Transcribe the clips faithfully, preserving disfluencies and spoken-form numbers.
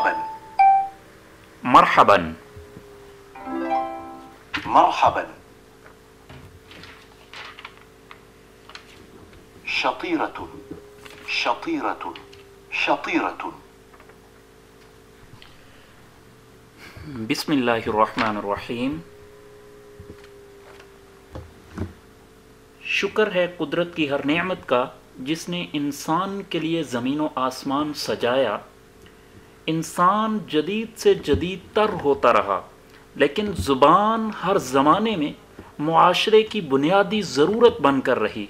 مرحبا مرحبا مرحبا شطيرة شطيرة شطيرة بسم اللہ الرحمن الرحیم. شکر ہے قدرت کی ہر نعمت کا جس نے انسان کے لیے زمین و آسمان سجایا. انسان جدید سے جدید تر ہوتا رہا لیکن زبان ہر زمانے میں معاشرے کی بنیادی ضرورت بن کر رہی.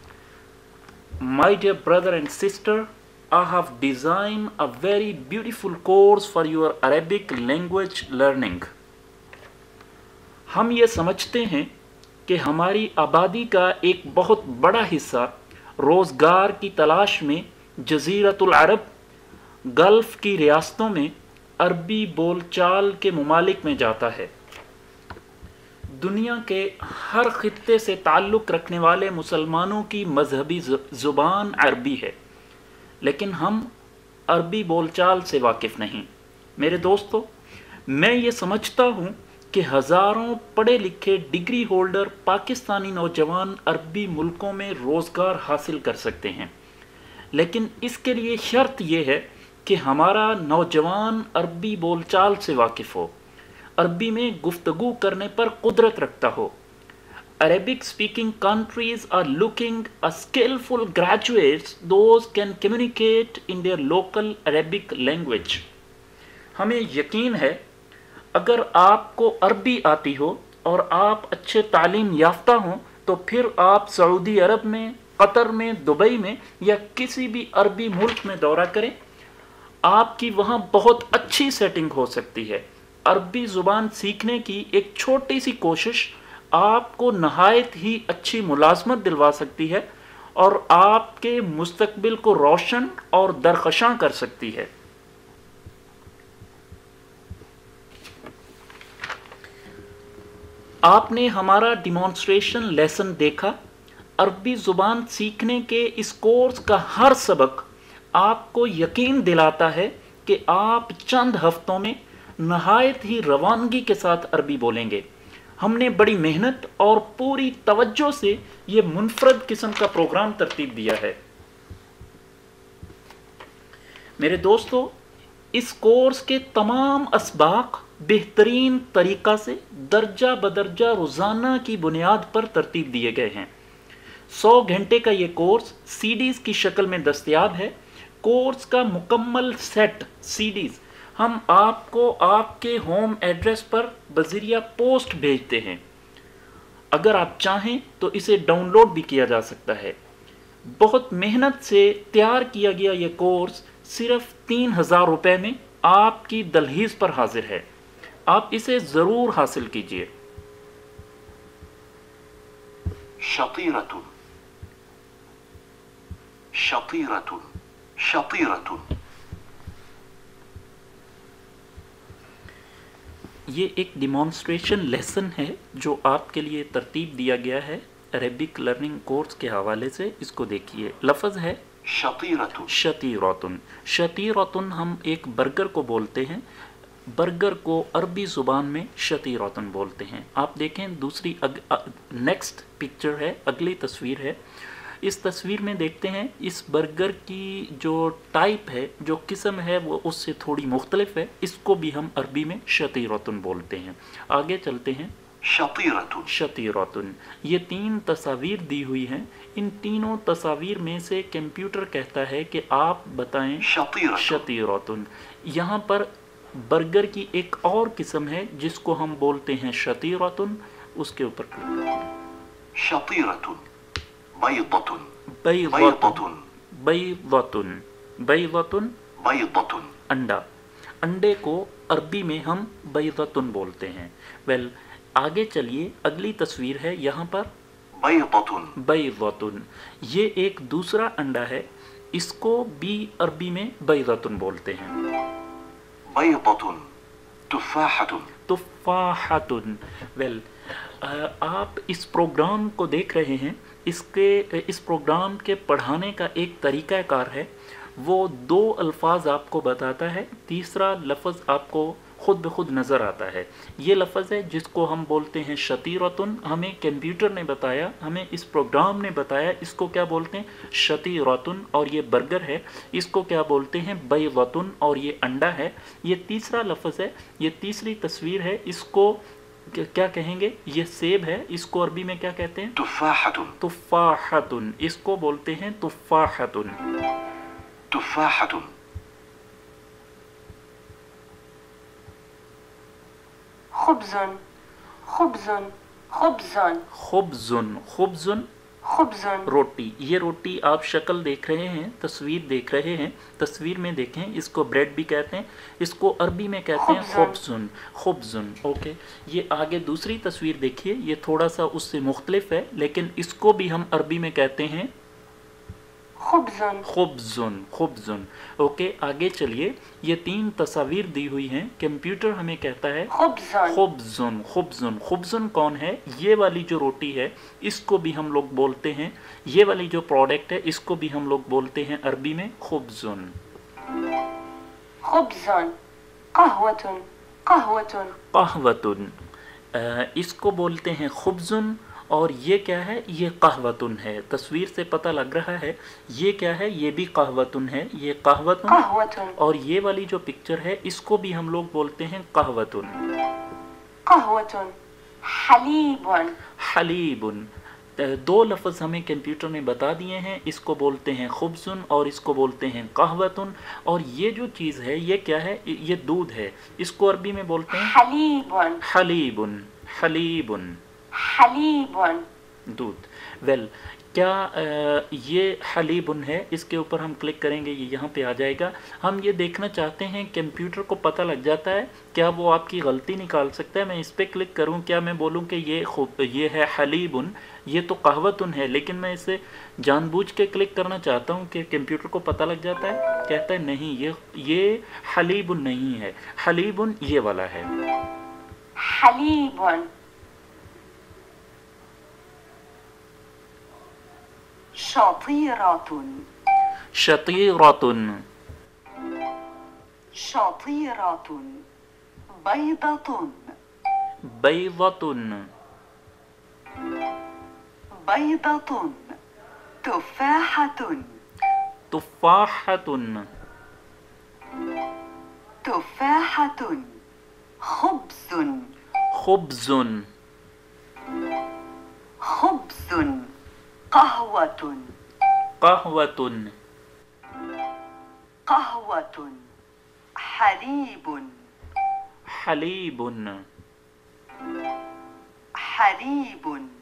My dear brother and sister, I have designed a very beautiful course for your Arabic language learning. ہم یہ سمجھتے ہیں کہ ہماری آبادی کا ایک بہت بڑا حصہ روزگار کی تلاش میں جزیرۃ العرب، گلف کی ریاستوں میں عربی بول چال کے ممالک میں جاتا ہے. دنیا کے ہر خطے سے تعلق رکھنے والے مسلمانوں کی مذہبی زبان عربی ہے لیکن ہم عربی بول چال سے واقف نہیں. میرے دوستو، میں یہ سمجھتا ہوں کہ ہزاروں پڑھے لکھے ڈگری ہولڈر پاکستانی نوجوان عربی ملکوں میں روزگار حاصل کر سکتے ہیں، لیکن اس کے لیے شرط یہ ہے کہ ہمارا نوجوان عربی بول چال سے واقف ہو، عربی میں گفتگو کرنے پر قدرت رکھتا ہو. Arabic speaking countries are looking a skillful graduates those can communicate in their local Arabic language. ہمیں یقین ہے اگر آپ کو عربی آتی ہو اور آپ اچھے تعلیم یافتہ ہوں تو پھر آپ سعودی عرب میں، قطر میں، دبئی میں یا کسی بھی عربی ملک میں دورہ کریں، آپ کی وہاں بہت اچھی سیٹنگ ہو سکتی ہے. عربی زبان سیکھنے کی ایک چھوٹی سی کوشش آپ کو نہایت ہی اچھی ملازمت دلوا سکتی ہے اور آپ کے مستقبل کو روشن اور درخشاں کر سکتی ہے. آپ نے ہمارا ڈیمانسٹریشن لیسن دیکھا. عربی زبان سیکھنے کے اس کورس کا ہر سبق آپ کو یقین دلاتا ہے کہ آپ چند ہفتوں میں نہایت ہی روانگی کے ساتھ عربی بولیں گے. ہم نے بڑی محنت اور پوری توجہ سے یہ منفرد قسم کا پروگرام ترتیب دیا ہے. میرے دوستو، اس کورس کے تمام اسباق بہترین طریقہ سے درجہ بدرجہ روزانہ کی بنیاد پر ترتیب دیے گئے ہیں. سو گھنٹے کا یہ کورس سی ڈیز کی شکل میں دستیاب ہے. کورس کا مکمل سیٹ سی ڈیز ہم آپ کو آپ کے ہوم ایڈریس پر بذریعہ پوسٹ بھیجتے ہیں. اگر آپ چاہیں تو اسے ڈاؤن لوڈ بھی کیا جا سکتا ہے. بہت محنت سے تیار کیا گیا یہ کورس صرف تین ہزار روپے میں آپ کی دہلیز پر حاضر ہے. آپ اسے ضرور حاصل کیجیے. شطيرة شطيرة شطيرة. یہ ایک ڈیمانسٹریشن لیسن ہے جو آپ کے لیے ترتیب دیا گیا ہے عربک لرننگ کورس کے حوالے سے. اس کو دیکھیے. لفظ ہے شطيرة شطیراتن. شطیراتن ہم ایک برگر کو بولتے ہیں. برگر کو عربی زبان میں شطیراتن بولتے ہیں. آپ دیکھیں دوسری نیکسٹ پکچر ہے، اگلی تصویر ہے. اس تصویر میں دیکھتے ہیں اس برگر کی جو ٹائپ ہے، جو قسم ہے، وہ اس سے تھوڑی مختلف ہے. اس کو بھی ہم عربی میں شطیراتن بولتے ہیں. آگے چلتے ہیں. شطيرة شطیراتن. یہ تین تصاویر دی ہوئی ہیں. ان تینوں تصاویر میں سے کمپیوٹر کہتا ہے کہ آپ بتائیں شطيرة شطیراتن. یہاں پر برگر کی ایک اور قسم ہے جس کو ہم بولتے ہیں شطیراتن. اس کے اوپر کلک کریں. شطيرة بيضة بیضۃن. بیضۃن. بیضۃن بيضة. انڈا. انڈے کو عربی میں ہم بیضۃن بولتے ہیں. ویل well, آگے چلیے. اگلی تصویر ہے یہاں پر بيضة. بیضۃن. یہ ایک دوسرا انڈا ہے. اس کو بھی عربی میں بیضۃن بولتے ہیں. بيضة تفاحة. تفاحتن. ویل آپ اس پروگرام کو دیکھ رہے ہیں. اس کے اس پروگرام کے پڑھانے کا ایک طریقہ کار ہے. وہ دو الفاظ آپ کو بتاتا ہے، تیسرا لفظ آپ کو خود بخود نظر آتا ہے۔ یہ لفظ ہے جس کو ہم بولتے ہیں شطیرتن، ہمیں کمپیوٹر نے بتایا، ہمیں اس پروگرام نے بتایا اس کو کیا بولتے ہیں شطیرتن، اور یہ برگر ہے، اس کو کیا بولتے ہیں بیضتن، اور یہ انڈا ہے۔ یہ تیسرا لفظ ہے، یہ تیسری تصویر ہے، اس کو کیا کہیں گے؟ یہ سیب ہے، اس کو عربی میں کیا کہتے ہیں؟ تفاحة تفاحتن، اس کو بولتے ہیں تفاحتن۔ تفاحة خبز خبز خبز خبزن، خبزن خبز روٹی، یہ روٹی آپ شکل دیکھ رہے ہیں، تصویر دیکھ رہے ہیں، تصویر میں دیکھیں اس کو بریڈ بھی کہتے ہیں، اس کو عربی میں کہتے ہیں خبزن، خبزن۔ اوکے، یہ آگے دوسری تصویر دیکھیے، یہ تھوڑا سا اس سے مختلف ہے، لیکن اس کو بھی ہم عربی میں کہتے ہیں خبز خبزن، خبزن۔ اوکے، آگے چلیے، یہ تین تصاویر دی ہوئی ہیں، کمپیوٹر ہمیں کہتا ہے خبز خبزن، خبزن۔ خبزن کون ہے؟ یہ والی جو روٹی ہے اس کو بھی ہم لوگ بولتے ہیں، یہ والی جو پروڈکٹ ہے اس کو بھی ہم لوگ بولتے ہیں عربی میں خبزن۔ خبز قهوة قهوة قہوتن، اس کو بولتے ہیں خبزن، اور یہ کیا ہے؟ یہ قہوتن ہے، تصویر سے پتہ لگ رہا ہے یہ کیا ہے؟ یہ بھی قہوتن ہے، یہ قہوتن، قهوة اور یہ والی جو پکچر ہے اس کو بھی ہم لوگ بولتے ہیں قہوتن۔ قهوة حليب حلیبن، دو لفظ ہمیں کمپیوٹر نے بتا دیے ہیں، اس کو بولتے ہیں خبزن اور اس کو بولتے ہیں قہوتن، اور یہ جو چیز ہے یہ کیا ہے؟ یہ دودھ ہے، اس کو عربی میں بولتے ہیں حليب حلیبن، حلیبن حليب دودھ۔ ویل کیا یہ حلیبن ہے؟ اس کے اوپر ہم کلک کریں گے، یہ یہاں پہ آ جائے گا۔ ہم یہ دیکھنا چاہتے ہیں کمپیوٹر کو پتہ لگ جاتا ہے، کیا وہ آپ کی غلطی نکال سکتا ہے؟ میں اس پہ کلک کروں، کیا میں بولوں کہ یہ خوب یہ ہے حلیبن، یہ تو قہوتن ہے، لیکن میں اسے جان بوجھ کے کلک کرنا چاہتا ہوں کہ کمپیوٹر کو پتہ لگ جاتا ہے؟ کہتا ہے نہیں، یہ یہ حلیبن نہیں ہے، حلیبن یہ والا ہے۔ حليب شطيرة شطیرتن، شطيرة بيضة بیضتن، بيضة تفاحة تفاحتن، تفاحة خبز خبزن، خبز قهوة قہوتن، قهوة حليب حلیبن، حليب